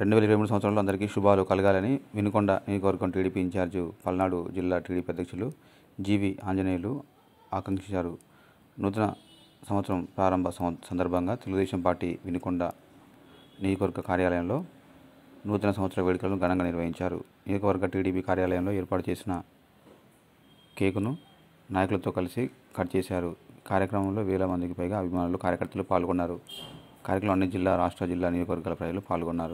2023 సంవత్సరంలో అందరికీ శుభాలు కలగాలని వినుకొండ నియోజకవర్గం టీడీపీ ఇన్ఛార్జి పల్నాడు జిల్లా టీడీపీ అధ్యక్షులు జీవి ఆంజనేయులు ఆకాంక్షించారు. నూతన సంవత్సరం ప్రారంభ సందర్భంగా తెలుగుదేశం పార్టీ వినుకొండ నియోజకవర్గ కార్యాలయంలో నూతన సంవత్సర వేడుకలను ఘనంగా నిర్వహించారు. నియోజకవర్గ టీడీపీ కార్యాలయంలో ఏర్పాటు చేసిన కేకును నాయకులతో కలిసి కట్ చేశారు. కార్యక్రమంలో వేల మందికి పైగా అభిమానులు, కార్యకర్తలు పాల్గొన్నారు. కార్యక్రమంలో అన్ని జిల్లా, రాష్ట్ర, జిల్లా నియోజకవర్గాల ప్రజలు పాల్గొన్నారు.